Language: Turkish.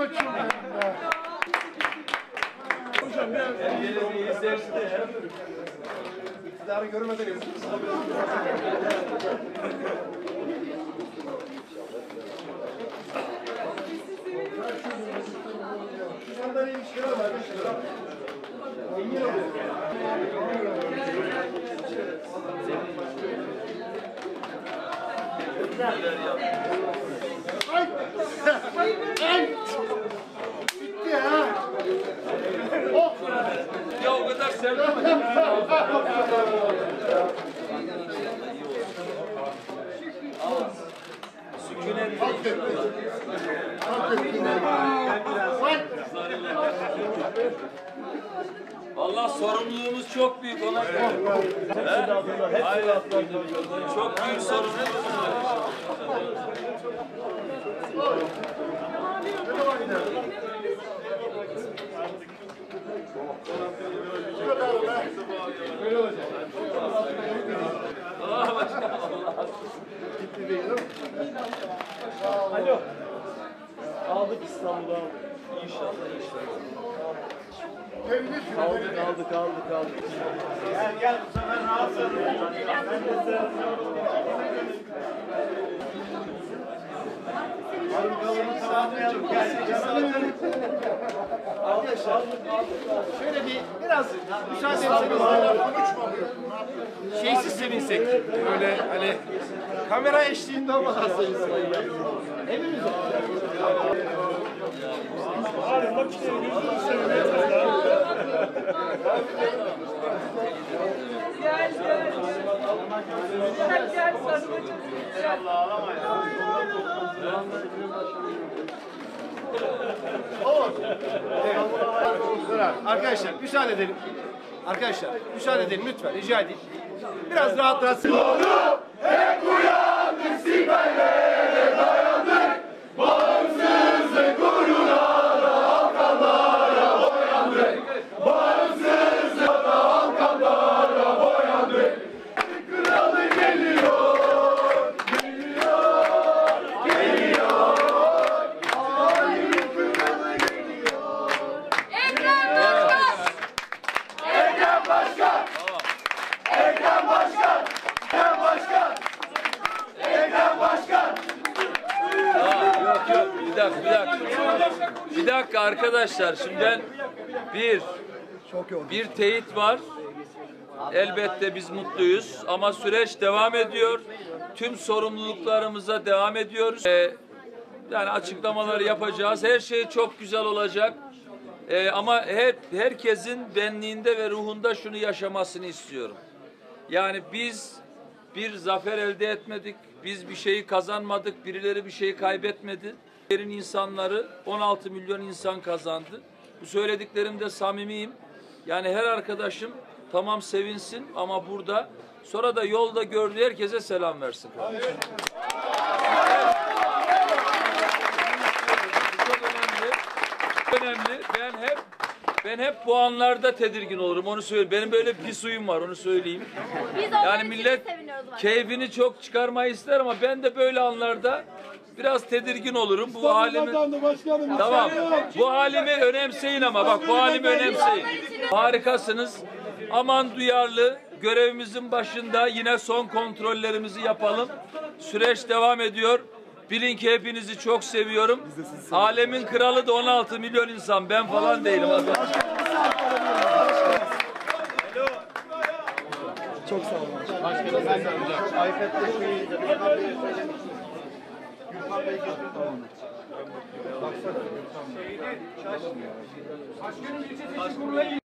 koçum benim be. Hocam biraz iktidarı görmeden yazıyoruz. Şu sandalyeyi bir çıkaralım arkadaşlar. Engin oluyor. Ay! Ay! Bitti ha! Oh! Ya o kadar sevdim. Sükunet. Hak etti. Hak etti. Vallahi sorumluluğumuz çok büyük ona göre. Aynen. Çok büyük sorumluluğumuz var. Böyle olacak. Allah başkanım. Gitti değil mi? Alo. Aldık İstanbul'u aldık. İnşallah inşallah. Aldık. Gel bu sefer rahat Arkadaşlar şöyle biraz müsaade etseniz şeysiz sevinsek. Böyle hani kamera eşliğinde olmadan sevinsek. Hepimiz Gel. Gel sarılacağız. Arkadaşlar müsaade edelim. Arkadaşlar müsaade edelim lütfen rica edeyim. Biraz rahat. Hep uyandık, siperlere dayandık. Bağımsızlık uğruna da halkalara boyandık. Bağımsızlık da halkalara boyandık. Kralı geliyor. Hain kralı geliyor. Ekrem Başkan! Yok. Bir dakika arkadaşlar. Şimdi ben bir teyit var. Elbette biz mutluyuz ama süreç devam ediyor. Tüm sorumluluklarımıza devam ediyoruz. Yani açıklamaları yapacağız. Her şey çok güzel olacak. Ama herkesin benliğinde ve ruhunda şunu yaşamasını istiyorum. Yani biz bir zafer elde etmedik. Biz bir şeyi kazanmadık. Birileri bir şeyi kaybetmedi. Yerin insanları 16 milyon insan kazandı. Bu söylediklerimde samimiyim. Yani her arkadaşım tamam sevinsin ama burada sonra da yolda gördüğü herkese selam versin. Çok önemli. Ben hep puanlarda tedirgin olurum. Onu söyleyeyim. Benim böyle bir pis huyum var. Onu söyleyeyim. Yani millet keyfini çok çıkarmayı ister ama ben de böyle anlarda biraz tedirgin olurum. Bu halimi tamam. Bu halimi önemseyin ama bak bu halimi önemseyin. Harikasınız. Aman duyarlı. Görevimizin başında yine son kontrollerimizi yapalım. Süreç devam ediyor. Bilin ki hepinizi çok seviyorum. Alemin kralı da 16 milyon insan. Ben falan değilim. Çok sağ olun. Başkanım ilçesi kurulu